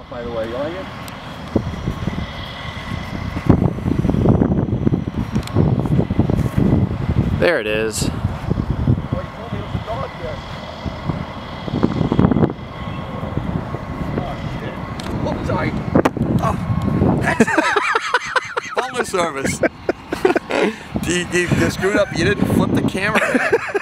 By the way, you like it? There it is. Oh, sorry. Oh, excellent. Butler service. You screwed up. You didn't flip the camera.